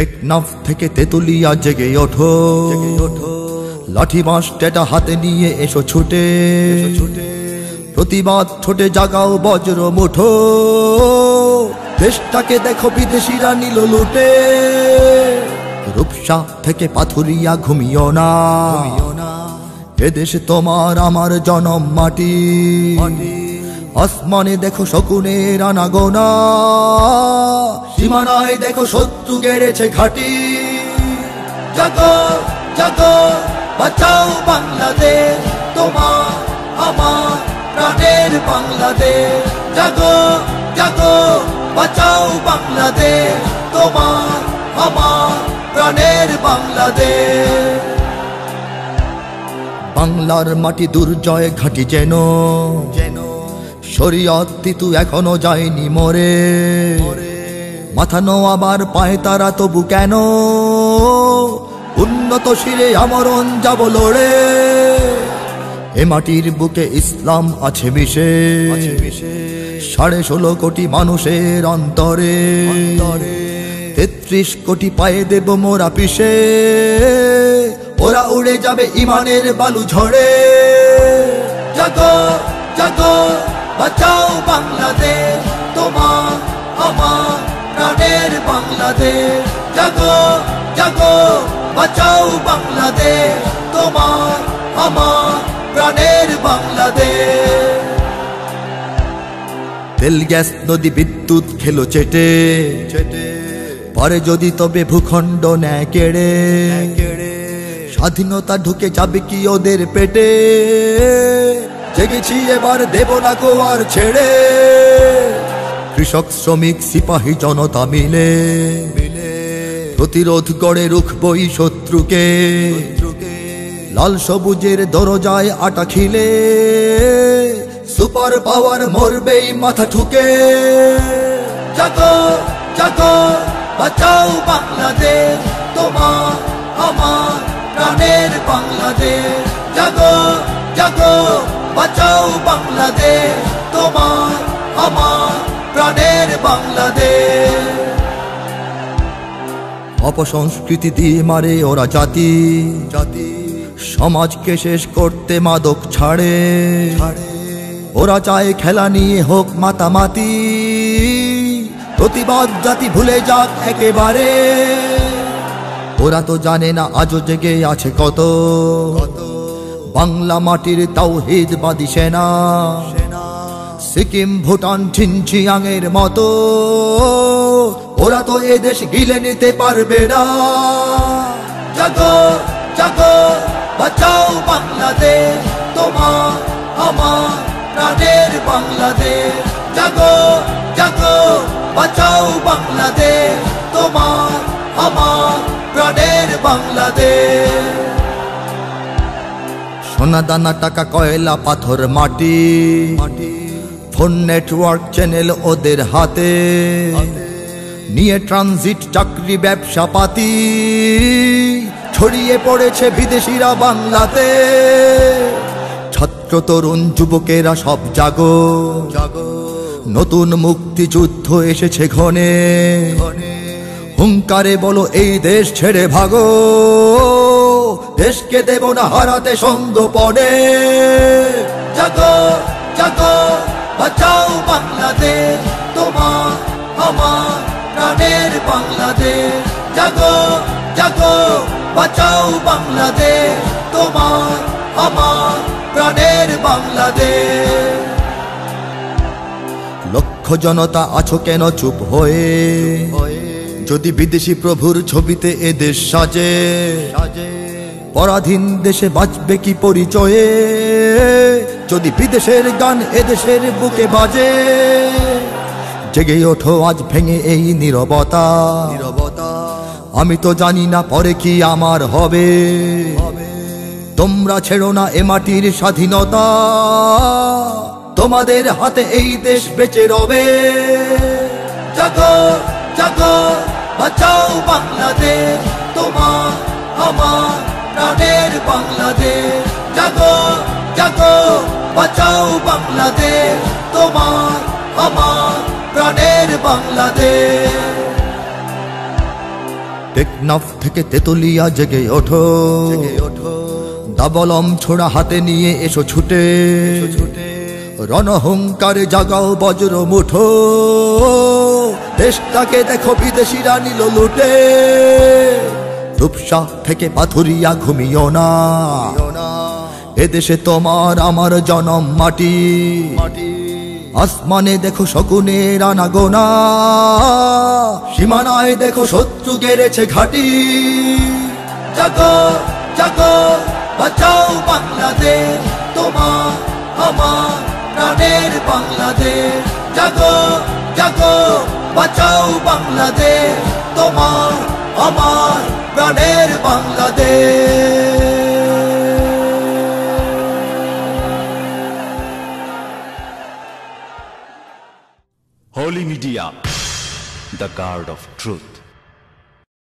টেকনাফ থেকে তেতুলিয়া জেগে ওঠো, লাঠি বাঁশ টেটা হাতে নিয়ে এসো ছুটে, প্রতিবাদ ছোটে জাগাও বজ্র মুঠো। দেশটাকে দেখো বিদেশিরা নিল লুটে, রূপসা থেকে পাথুরিয়া ঘুমিও না, এদেশ তোমার আমার জনম মাটি। আসমানে দেখো শকুনের আনাগোনা, সীমানায় দেখো শত্রু গেড়েছে ঘাটি। জাগো জাগো বাঁচাও বাংলাদেশ, তোমার আমার প্রাণের বাংলাদেশ। জাগো জাগো বাঁচাও বাংলাদেশ, তোমার আমার প্রাণের বাংলাদেশ। বাংলার মাটি দুর্জয় ঘাটি যেন, শরীয়ত তিতু এখনো যায়নি মরে। মাথা নোয়াবার পায়ে তারা তবু কেন, উন্নত শিরে আমরণ যাব লড়ে। এ মাটির বুকে ইসলাম আছে মিশে, 16.5 কোটি মানুষের অন্তরে। 33 কোটি পায়ে দেব মোরা পিষে, ওরা উড়ে যাবে ইমানের বালু ঝড়ে। জাগো জাগো বাঁচাও বাংলাদেশ, তোমার আমার প্রাণের বাংলাদেশ। জাগো জাগো বাঁচাও বাংলাদেশ, তোমার আমার প্রাণের বাংলাদেশ। তেল গ্যাস নদী বিদ্যুৎ খেলো চেটে, পরে যদি তবে ভূখণ্ড নেয় কেড়ে। স্বাধীনতা ঢুকে যাবে কি ওদের পেটে, জেগেছি এবার দেব না গো আর ছেড়ে। কৃষক শ্রমিক সিপাহী জনতা মিলে প্রতিরোধ গড়ে রুখবই শত্রুকে। লাল সবুজের দরজায় আটা খিলে, সুপার পাওয়ার মরবেই মাথা ঠুকে। জাগো জাগো বাঁচাও বাংলাদেশ, তোমার আমার প্রাণের বাংলাদেশ। জাগো জাগো বাঁচাও বাংলাদেশ, তোমার আমার প্রাণের বাংলাদেশ। অপসংস্কৃতি দিয়ে মারে ওরা জাতি, সমাজকে শেষ করতে মাদক ছাড়ে। ওরা চায় খেলা নিয়ে হোক মাতামাতি, প্রতিবাদ জাতি ভুলে যাক একেবারে। ওরা তো জানে না আজও জেগে আছে কত বাংলা মাটির তাওহীদবাদী সেনা। সিকিম ভুটান ঝিনঝিয়াংয়ের মতো ওরা তো এদেশ গিলে নিতে পারবে না। জাগো জাগো বাঁচাও বাংলাদেশ, তোমার আমার প্রাণের বাংলাদেশ। জাগো জাগো বাঁচাও বাংলাদেশ, তোমার আমার প্রাণের বাংলাদেশ। সোনা দানা টাকা কয়লা পাথর মাটি, ফোন নেটওয়ার্ক চ্যানেল ওদের হাতে। নিয়ে ট্রানজিট চাকরি ব্যবসা পাতি, ছড়িয়ে পড়েছে বিদেশিরা বাংলাতে। ছাত্র তরুণ যুবকেরা সব জাগো, নতুন মুক্তিযুদ্ধ এসেছে ঘনে। হুঙ্কারে বলো এই দেশ ছেড়ে ভাগো, দেশকে দেব না হারাতে সঙ্গোপনে। জাগো জাগো বাঁচাও বাংলাদেশ, তোমার আমার প্রাণের বাংলাদেশ। জাগো জাগো বাঁচাও বাংলাদেশ, তোমার আমার প্রাণের বাংলাদেশ। লক্ষ জনতা আছো কেন চুপ হয়ে, যদি বিদেশি প্রভুর ছবিতে এদেশ সাজে। পরাধীন দেশে বাঁচবে কি পরিচয়ে, যদি বিদেশের গান এদেশের বুকে বাজে। জেগে ওঠো আজ ভেঙে এই নীরবতা, আমি তো জানি না পরে কি আমার হবে। তোমরা ছেড়ো না এ মাটির স্বাধীনতা, তোমাদের হাতে এই দেশ বেঁচে রবে। জাগো জাগো বাঁচাও বাংলাদেশ, তোমার আমার প্রাণের বাংলাদেশ। জাগো জাগো বাঁচাও বাংলাদেশ, তোমার আমার প্রাণের বাংলাদেশ। টেকনাফ থেকে তেতুলিয়া জেগে ওঠো, দাবলম ছোড়া হাতে নিয়ে এসো ছুটে, রণহুঙ্কারে জাগাও বজ্র মুঠো, দেশটাকে দেখো বিদেশিরা নিল লুটে। রূপসা থেকে পাথুরিয়া ঘুমিও না, এদেশে তোমার আমার জনম মাটি। আসমানে দেখো শকুনের আনাগোনা, সীমানায় দেখো শত্রু গেড়েছে ঘাঁটি। জাগো জাগো বাঁচাও বাংলাদেশ, তোমার আমার প্রাণের বাংলাদেশ। জাগো জাগো বাঁচাও বাংলাদেশ, তোমার আমার প্রাণের Bangladesh. Holy Media, the guard of truth.